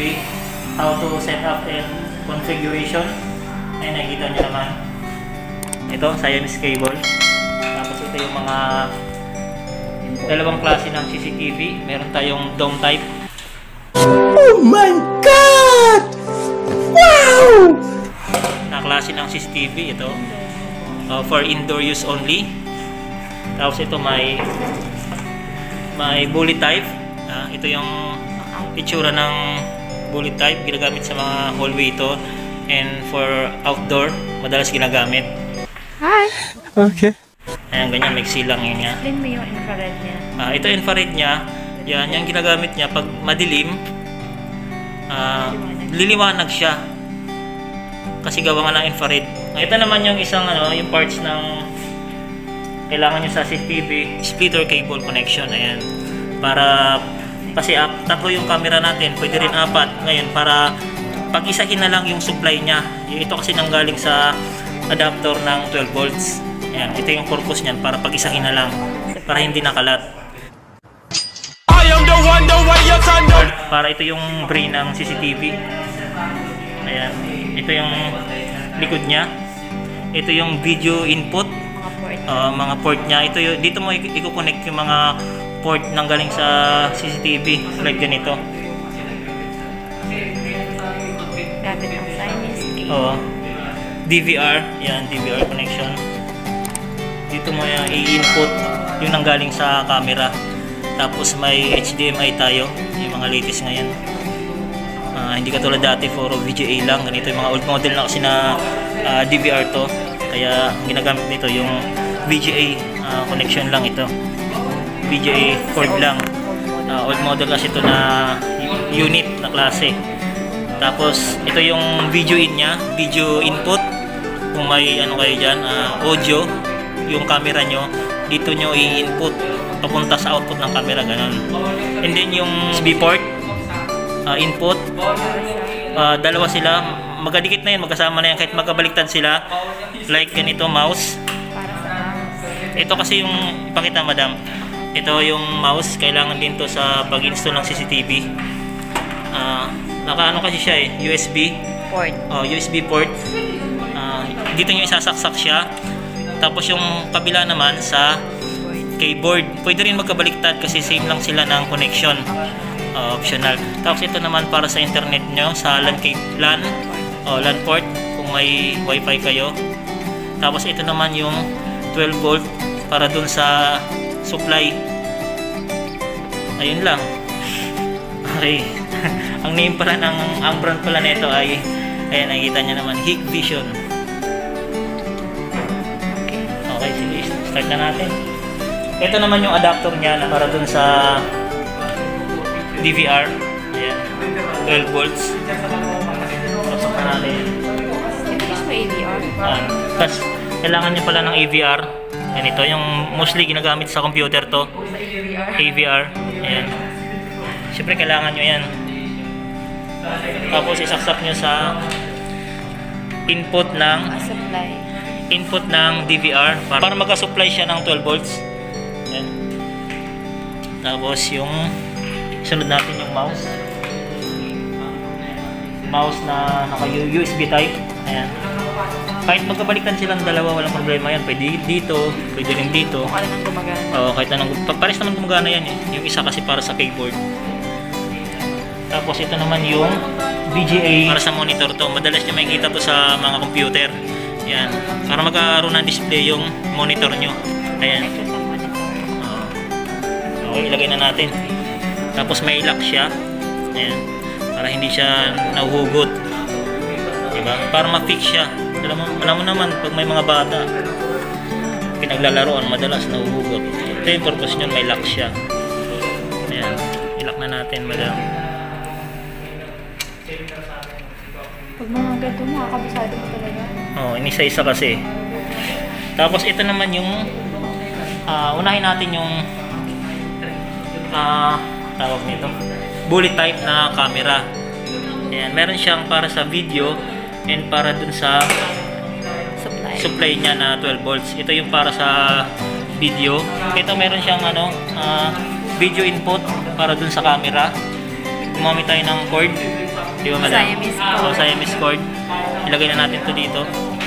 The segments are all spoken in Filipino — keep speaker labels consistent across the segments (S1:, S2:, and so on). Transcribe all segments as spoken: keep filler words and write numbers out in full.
S1: V, how to set up and configuration. Ayan, nakikita nyo naman. Ito, Siamese cable. Tapos ito yung mga dalawang klase ng C C T V. Meron tayong dome type.
S2: Oh my God! Wow!
S1: Na klase ng C C T V ito. Uh, for indoor use only. Tapos ito may may bullet type. Uh, ito yung itsura ng bullet type, ginagamit sa mga hallway ito, and for outdoor madalas ginagamit.
S3: Hi.
S2: Okay.
S1: Ayan, ganyan, may silang yun niya.
S3: Explain mo yung infrared niya.
S1: Uh, ito infrared niya. Yan, yung ginagamit niya pag madilim, uh, liliwanag siya. Kasi gawa nga ng infrared. Ito naman yung isang ano, yung parts ng kailangan nyo sa C C T V, splitter cable connection. Ayan. Para, kasi uh, tatlo yung camera natin, pwede rin apat. Ngayon, para pag-isahin na lang yung supply niya. Ito kasi nanggaling sa adapter ng twelve volts. Ayan. Ito yung purpose niyan, para pag-isahin na lang. Para hindi nakalat. Para ito yung brain ng C C T V. Ayan. Ito yung likod niya. Ito yung video input. Uh, mga port niya. Ito yung, dito mo i-connect yung mga port nang galing sa C C T V. Like ganito.
S3: Gamit ng Siamese cable.
S1: Oo. D V R. Yan, D V R connection. Dito mo yung i-input yung nanggaling sa camera. Tapos may H D M I tayo. Yung mga latest ngayon. Uh, hindi katulad dati for V G A lang. Ganito yung mga old model na kasi na uh, D V R to. Kaya ginagamit nito yung V G A uh, connection lang ito. V G A cord lang. Uh, old model kasi ito na unit na klase. Tapos ito yung video in nya, video input. Kung may ano kayo dyan, uh, audio, yung camera nyo, dito nyo i-input papunta sa output ng camera, ganun. And then yung U S B port, uh, input, uh, dalawa sila, magkadikit na yun, magkasama na yan kahit magkabaliktad sila. Like ganito, mouse. Ito kasi yung, ipakita madam, ito yung mouse, kailangan din to sa pag-install ng C C T V. Uh, naka ano kasi siya eh, U S B
S3: Port.
S1: Oh, U S B port. Uh, dito nyo isasaksak siya. Tapos yung kabila naman sa keyboard. Pwede rin magkabaliktad kasi same lang sila ng connection. Uh, optional. Tapos ito naman para sa internet nyo, sa LAN, LAN, oh, LAN port kung may wifi kayo. Tapos ito naman yung twelve volt para dun sa supply. Ayun lang. Okay. Ang name pala ng, ang brand pala nito ay, ayan, nakikita nyo naman, Hikvision. Okay, sige, start na natin. Ito naman yung adapter niya na para dun sa D V R. Ayan, twelve volts. Pasok na natin.
S3: Ito is may A V R.
S1: Ayan. Tapos, kailangan nyo pala ng A V R. Ayan, ito yung mostly ginagamit sa computer to. A V R. Ayan. Siyempre, kailangan nyo yan. Tapos, isaksak nyo sa input ng
S3: Supply.
S1: input ng D V R para, para magka-supply siya ng twelve volts. Ayan. Tapos, yung sunod natin yung mouse. Mouse na naka-U S B type. Ayan. Kahit magkabaliktad silang dalawa, walang problema yan. Pwede dito, pwede rin dito.
S3: Kung ano nang gumagana.
S1: Oo, kahit anong, pares naman gumagana yan eh. Yung isa kasi para sa keyboard. Tapos ito naman yung V G A para sa monitor to. Madalas nyo makikita to sa mga computer. Yan. Para magkaroon ng display yung monitor nyo. Ayan. Oo. Okay, ilagay na natin. Tapos may lock siya. Ayan. Para hindi siya nahuhugot. Diba? Para ma-fix siya. Alam mo, alam mo naman, pag may mga bata, pinaglalaroan, madalas nahuhugot. Ito yung purpose nyo, may lock siya. Ayan. I-lock na natin, madam.
S3: Pag mga ganito, makakabisado mo talaga.
S1: Oh, inisa-isa kasi. Tapos ito naman yung uh, unahin natin yung uh, tawag nito, bullet type na camera. Ayan, meron siyang para sa video and para dun sa
S3: Supply.
S1: supply niya na twelve volts. Ito yung para sa video. Ito meron siyang ano, uh, video input para dun sa camera. Gumamit tayo ng cord. Di ba, madam?
S3: Siamese cord.
S1: So, Siamese cord. Ilagay na natin to dito.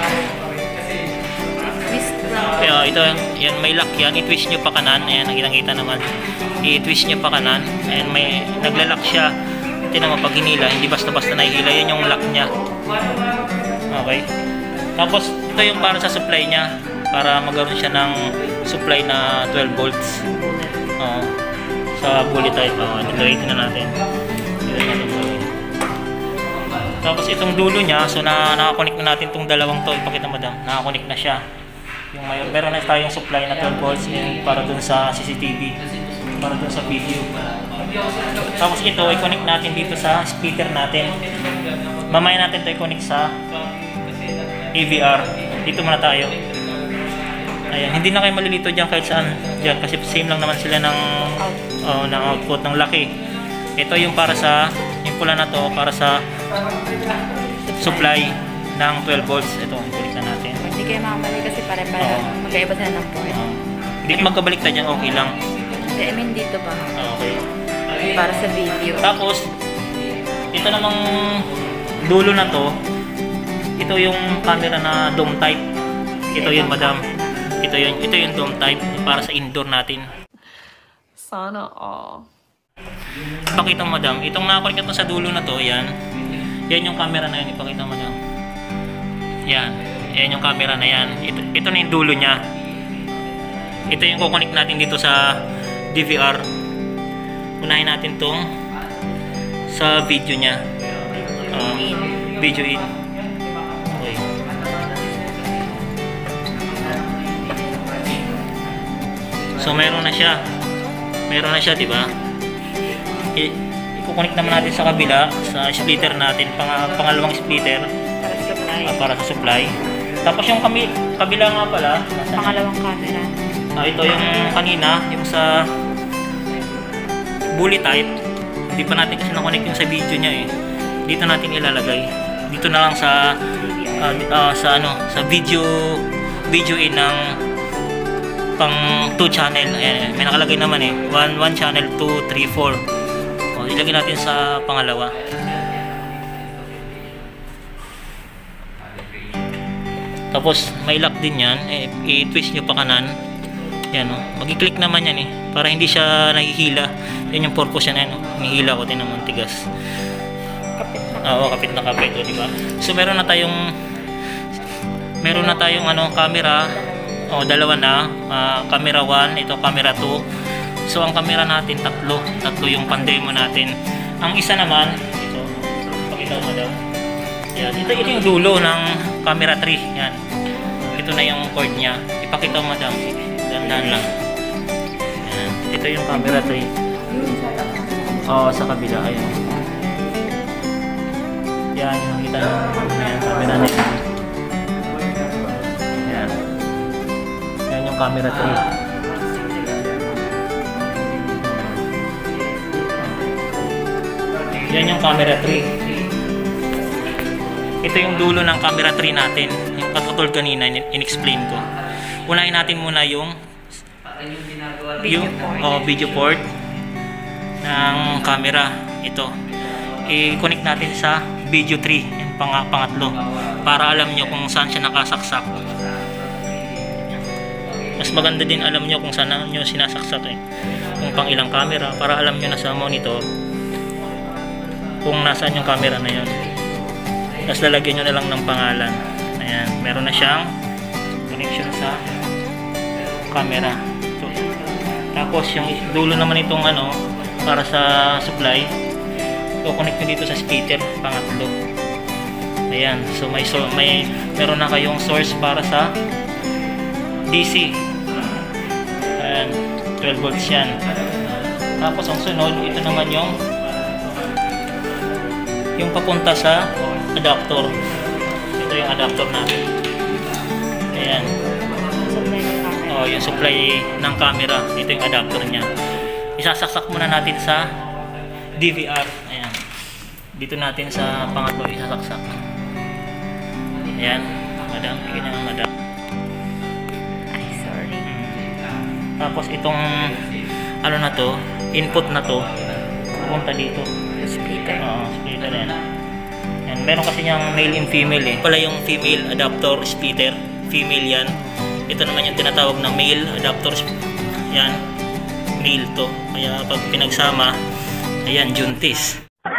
S3: Twist lang.
S1: Kaya ito, yan, may lock yan. I-twist nyo pa kanan. Ayan, nakita naman. I-twist nyo pa kanan. Ayan, may nagla-lock siya. Tingnan mo, pag hinila, hindi basta-basta nahihila. Yan yung lock niya. Okay. Tapos, ito yung para sa supply niya. Para magkaroon siya ng supply na twelve volts. Oo. Sa bullet type. Oo, nag-rate na natin. Ito natin gawin. Tapos itong dulo niya, so na nakakonect na natin itong dalawang to. Ipakita, madam. Nakakonect na siya. Yung mayor, meron na tayong supply na twelve volts yung para dun sa C C T V. Para dun sa video. Tapos ito, i-connect natin dito sa speaker natin. Mamaya natin ito i-connect sa A V R. Dito muna tayo. Ayan, hindi na kayo malilito dyan kahit saan dyan kasi same lang naman sila ng, oh, ng output ng laki. Ito yung para sa, yung pula na to para sa supply ng twelve volts. Ito, i-connect na natin.
S3: Hindi kayo makamali kasi pare-pare
S1: Oo.
S3: magkaiba sila ng port.
S1: Uh, hindi ka magkabalik tayo dyan, okay lang.
S3: Hindi, I mean dito ba?
S1: Okay.
S3: Para sa video.
S1: Tapos, ito namang dulo na to, ito yung camera na dome type. Ito yun, madam. Ito yun, ito yung dome type para sa indoor natin.
S3: Sana all.
S1: Ipakita mo, madam. Itong nakakulik ito sa dulo na to, yan. Yan yung camera na yan. Ipakita mo, madam. Yan. Yan yung camera na yan. Ito, ito na yung dulo niya. Ito yung kukonik natin dito sa D V R. Unahin natin tong sa video niya. Uh, video in. Okay. So meron na siya. Meron na siya, di ba? I-connect naman natin sa kabila, sa splitter natin, pang pangalawang splitter
S3: Para sa supply.
S1: uh, para sa supply. Tapos yung kami, kabila nga pala,
S3: Pangalawang camera.
S1: uh, ito yung kanina, yung sa bullet type. Hindi pa natin kasi na-connect yung sa video niya eh. Dito natin ilalagay. Dito na lang sa uh, uh, sa ano, sa video video in ng pang two channel. Ayan, may nakalagay naman eh. one channel, two, three, four. O, ilagay natin sa pangalawa. Tapos may lock din yan. Eh, i-twist nyo pa kanan. Yan o. Mag-click naman yan eh. Para hindi siya nahihila. Yan yung purpose yan. Yan, hinihila ko. Tinan mo, tigas.
S3: Kapit na.
S1: Oo, kapit na kapit. O, diba? So meron na tayong meron na tayong ano, camera. O, dalawa na. Uh, camera one. Ito camera two. So ang camera natin tatlo. Tatlo yung pandemo natin. Ang isa naman, ito. Pakita mo daw. Yan. Ito, ito yung dulo ng camera three. Yan. Ito na yung cord niya. Ipakita mo, madam. Dandan lang. Yan. Ito yung camera three. Oo, sa kabila. Ayun. Yan. Nakita nyo. Yan. Camera na yan. Yan. Yan yung camera three. Yan yung camera three. Ito yung dulo ng camera three natin. Yung katutol kanina, in-explain ko. Unahin natin muna yung
S3: Video
S1: yung
S3: port.
S1: oh, video port ng camera. Ito. I-connect natin sa video three, yung pang pangatlo. Para alam nyo kung saan siya nakasaksak. Mas maganda din alam nyo kung saan nyo sinasaksak eh. Kung pang ilang camera. Para alam nyo na sa monitor kung nasaan yung camera na yun. Tapos lalagyan nyo na lang ng pangalan. Ayan, meron na siyang connection sa camera. So, tapos yung dulo naman itong ano, para sa supply, so connect nyo dito sa speaker, pangatlo. Ayan, so may, so, may meron na kayong source para sa D C. Ayan, twelve volts yan. Tapos ang sunod, ito naman yung yung papunta sa adapter. Ito yung adapter natin. Ayan.
S3: Supply ng camera.
S1: Oh, yung supply ng camera. Ito yung adapter niya. Isasaksak muna natin sa D V R. Ayan. Dito natin sa pangatlo isasaksak. Ayan. Madam, bigyan ng madam.
S3: Ay, sorry.
S1: Tapos itong ano na to, input na to, pupunta dito.
S3: Speaker.
S1: Oo, splitter yan. Yan, meron kasi niyang male and female eh. Pala yung female adapter splitter, female yan. Ito naman yung tinatawag na male adapter, yan, male to. Kaya pag pinagsama, ayan, juntis.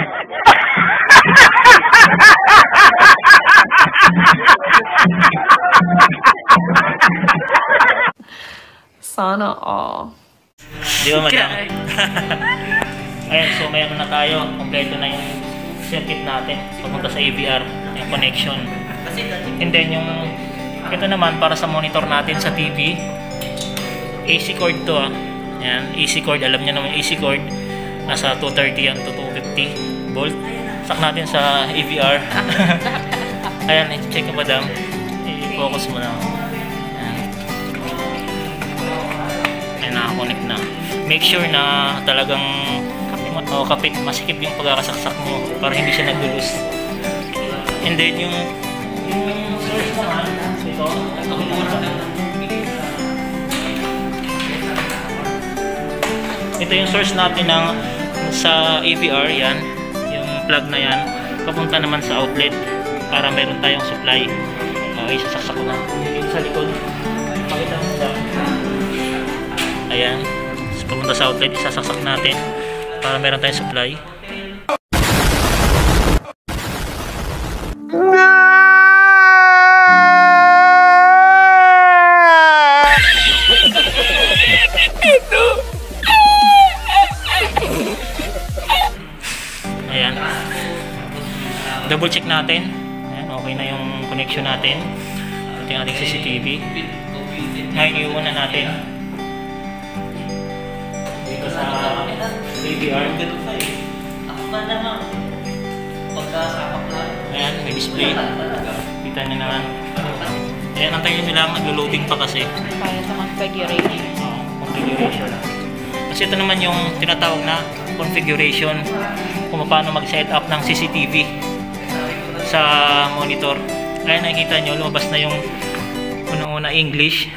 S3: Sana all.
S1: Di ba, madam? Ayan, so may ano na tayo. Kompleto na yung circuit natin papunta sa A V R, yung connection. And then yung ito naman para sa monitor natin sa T V, A C cord to ah. Ayan, A C cord, alam niyo naman A C cord. Nasa two thirty yan to two fifty volt. Sak natin sa A V R. Ayan, check mo, madam. I-focus mo na. Ayan, nakakonect na. Make sure na talagang oh, kapit, masikip yung pagkakasaksak mo para hindi siya nag-lose. And then yung yung source naman, ito, ito yung source natin ng sa A V R, yan, yung plug na yan, papunta naman sa outlet para meron tayong supply. Okay, sasaksak ko na dito sa likod. Pakita mo sa ayan, papunta sa outlet, isasaksak natin para meron tayong supply. Ayan, double check natin. Ayan, okay na yung connection natin. Ito yung ating C C T V. Ngayon iuwan na natin dito sa A V R. Ayan, may display. Kita nyo naman. Ayan, antayin nyo lang, naglo-loading pa kasi.
S3: Para sa configuration.
S1: Oo, configuration. Kasi ito naman yung tinatawag na configuration kung paano mag-set up ng C C T V sa monitor. Ayan, nakikita nyo, lumabas na yung unang-una English.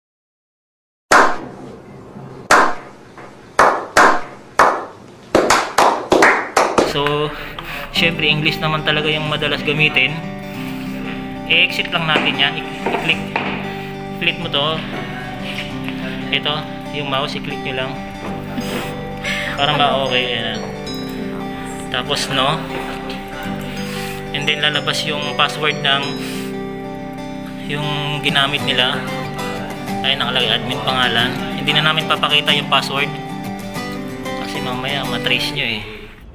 S1: So, syempre English naman talaga yung madalas gamitin. I-exit lang natin yan. I-click. I-click mo to. Ito, yung mouse, i-click nyo lang. Para ma-okay. Ayan. Tapos no. And then lalabas yung password ng yung ginamit nila. Ay, nakalagay admin pangalan. Hindi na namin papakita yung password. Kasi mamaya matrace nyo eh.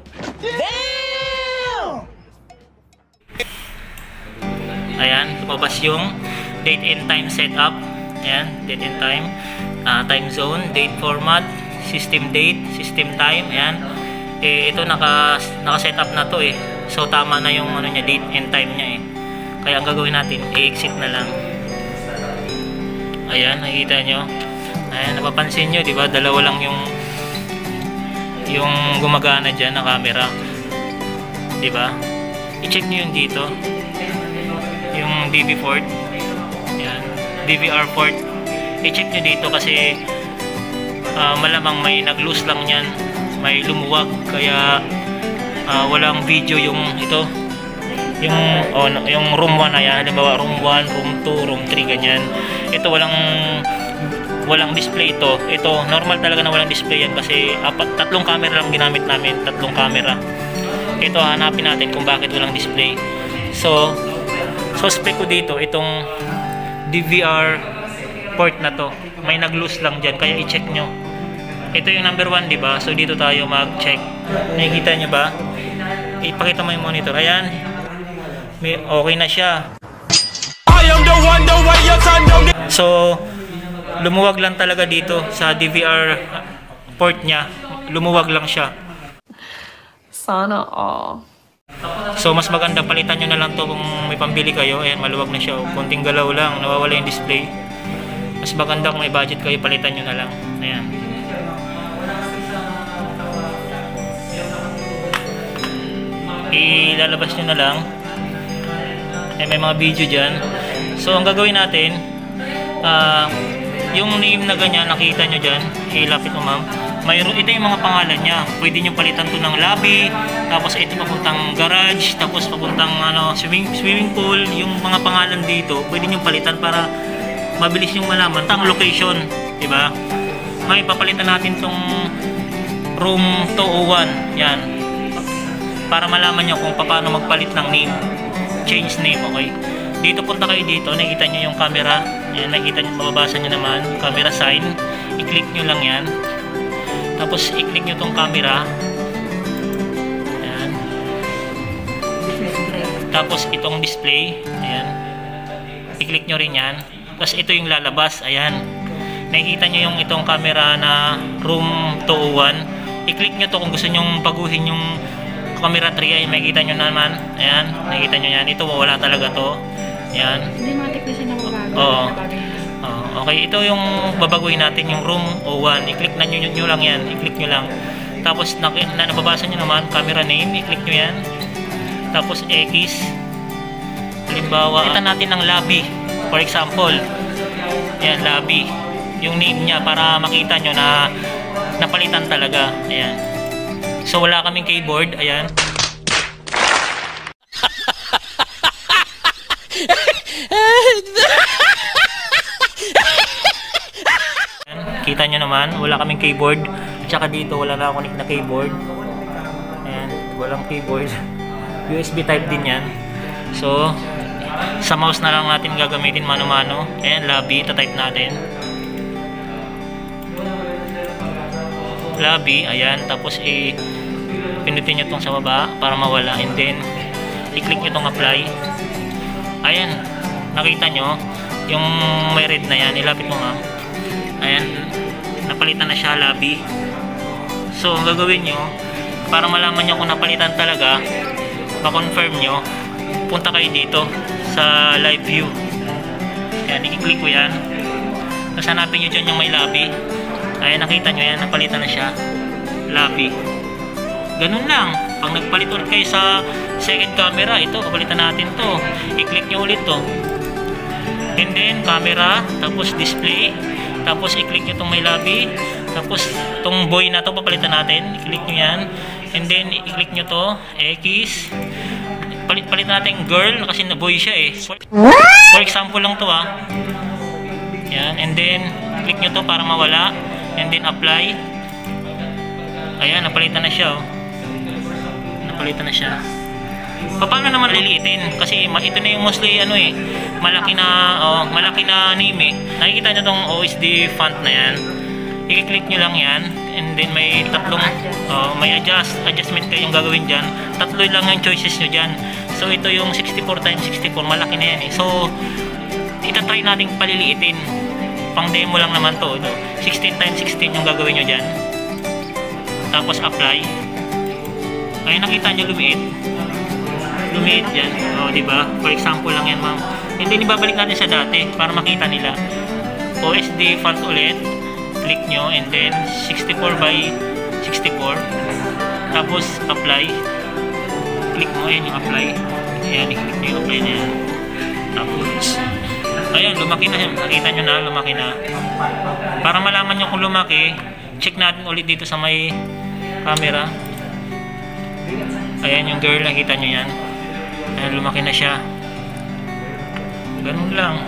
S1: Ayan, lumabas yung date and time setup. Ayan, date and time, uh, time zone, date format, system date, system time. Ayan, eh, ito naka, naka-set up na to eh. So tama na yung ano niya, date and time niya eh. Kaya ang gagawin natin, i-exit na lang. Ayan, nakikita nyo. Ayan, napapansin nyo, di ba? Dalawa lang yung yung gumagana dyan na camera. Di ba? I-check nyo yung dito. Yung D V port. Ayan, D V R port. I-check nyo dito kasi uh, malamang may nag-loose lang yan. May lumuwag. Kaya uh, walang video yung ito. Yung, oh, yung room one na yan. Halimbawa room one, room two, room three, ganyan. Ito walang walang display ito. Ito normal talaga na walang display yan kasi apat, tatlong camera lang ginamit namin. Tatlong camera. Ito hanapin natin kung bakit walang display. So suspect ko dito itong D V R port na to. May nag-loose lang dyan kaya i-check nyo. Ito yung number one, di ba? So dito tayo mag-check. Nakikita nyo ba? Ipakita mo yung monitor. Ayan. May, okay na siya. So lumuwag lang talaga dito sa D V R port niya. Lumuwag lang siya.
S3: Sana all.
S1: So mas maganda palitan nyo na lang to kung may pambili kayo. Ayan, maluwag na siya. Konting galaw lang, nawawala yung display. Mas maganda kung may budget kayo, palitan nyo na lang. Ayan. Ilalabas nyo na lang. Ayan, may mga video dyan. So ang gagawin natin, uh, yung name na ganyan, nakita nyo dyan. Ilapit mo, ma'am. mayroon, ito yung mga pangalan niya. Pwede nyo palitan to ng lobby, tapos ito papuntang garage, tapos papuntang ano, swimming, swimming pool. Yung mga pangalan dito, pwede nyo palitan para mabilis yung malaman tang location, di ba? Ngayon papalitan natin tong room two oh one, yan, para malaman nyo kung paano magpalit ng name, change name. Okay, dito punta kayo dito, nakikita nyo yung camera, yan, nakikita nyo, mababasa nyo naman camera sign, i-click nyo lang yan, tapos i-click nyo tong camera, yan, tapos itong display, ayan, i-click nyo rin yan, tapos ito yung lalabas, ayan, nakikita nyo yung itong camera na room two oh one, i-click nyo to kung gusto nyong baguhin yung camera three, ay makikita nyo naman, ayan, nakikita nyo yan, ito wala talaga to, yan.
S3: Hindi matik na siya ng bago.
S1: Oo. Oh, okay, ito yung babaguhin natin, yung room oh one, i-click na nyo, nyo lang yan, i-click nyo lang, tapos na, na nababasa nyo naman, camera name, i-click nyo yan, tapos X, halimbawa, kita natin ng lobby, for example, yan, lobby, yung name niya para makita nyo na napalitan talaga, ayan. So wala kaming keyboard, ayan. Kita nyo naman, wala kaming keyboard. Tsaka dito wala na connect na keyboard. Ayan, walang keyboard. U S B type din yan. So sa mouse na lang natin gagamitin mano-mano. Ayan, lobby, ita-type natin. Lobby, ayan, tapos i pinutin nyo itong sa baba para mawala, and then i-click nyo itong apply. Ayan, nakita nyo yung may red na yan, ilapit mo nga, ayan, napalitan na siya, lobby. So ang gagawin nyo para malaman nyo kung napalitan talaga, ma-confirm nyo, punta kayo dito sa live view, ayan, i-click ko yan, tapos hanapin nyo dyan yung may lobby. Ayan, nakita nyo yan, napalitan na siya, lobby. Ganun lang, pag nagpalit ulit kayo sa second camera, ito, kapalitan natin to, i-click nyo ulit to, and then camera, tapos display, tapos i-click nyo itong may lobby, tapos itong boy na to papalitan natin, i-click nyo yan, and then i-click nyo to, X, palit-palit natin girl, kasi na boy siya eh, for example lang to ah, yan, and then click nyo to para mawala, and then apply. Ayan, napalitan na siya oh. Napalitan na siya. Paano naman liliitin? Kasi ito na yung mostly ano eh, malaki na oh, malaki na name eh. Nakikita nyo tong O S D font na yan. I-click nyo lang yan, and then may tatlong oh, may adjust, adjustment kayong gagawin dyan. Tatlo lang yung choices nyo dyan. So ito yung sixty-four times sixty-four, malaki na yan eh. So itatry natin paliliitin. Pang demo lang naman to, no? sixteen times sixteen yung gagawin nyo dyan, tapos apply. Ay, nakita nyo lumiit lumiit dyan, o diba, for example lang yan ma'am, and then ibabalik natin sa dati para makita nila. O S D font ulit, click nyo, and then sixty-four by sixty-four, tapos apply, click mo, ayan yung apply, ayan, i-click nyo yung apply na yan, tapos ayan, lumaki na siya. Nakita nyo na, lumaki na. Para malaman nyo kung lumaki, check natin ulit dito sa may camera. Ayan yung girl, nakita nyo yan. Ayan, lumaki na siya. Ganun lang.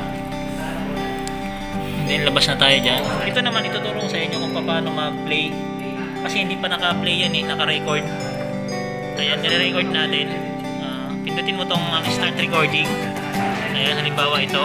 S1: And then, labas na tayo dyan. Ito naman, ituturo sa inyo kung paano mag-play. Kasi hindi pa naka-play yan eh, naka-record. Ayan, nire-record natin. Uh, pindutin mo tong um, start recording. Ayan, halimbawa ito.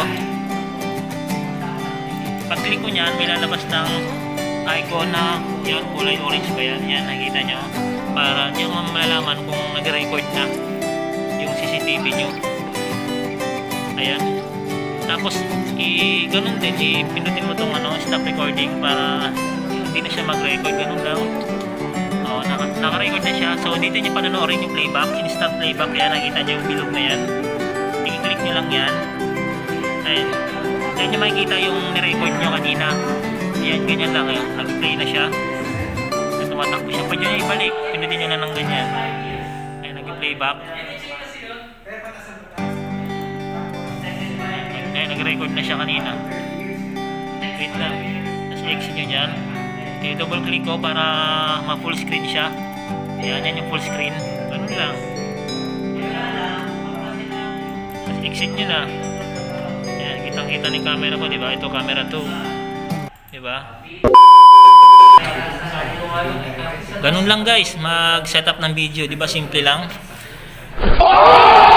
S1: Pag-click ko nyan, may lalabas ng icon na yun, kulay orange ba yan? Yan, nakikita nyo. Para nyo malalaman kung nag-record na yung C C T V nyo. Ayan. Tapos, i-ganun din, i-pindutin mo itong ano, stop recording para hindi na siya mag-record. Ganun lang. O, naka-record na siya. So, dito nyo panonoorin yung playback, instant playback. Kaya nakikita nyo yung bilog na yan. I-click nyo lang yan. Ayan. Diyan nyo makikita yung nirecord nyo kanina. Ayan, ganyan lang. Ayan, nag-play na siya. At tumatakbo siya. Pwede nyo ibalik. Pindutin nyo na ng ganyan. Ayan, nag-playback. Ayan, nag-record na siya kanina. Wait lang. Tapos exit nyo dyan. I-double click ko para ma-full screen siya. Ayan, yan yung full screen. Ganun lang. Tapos exit nyo na. Ayan, kitang-kita ni camera ko, di ba? Ito camera two. Di ba? Ganun lang guys, mag-setup ng video. Di ba simple lang?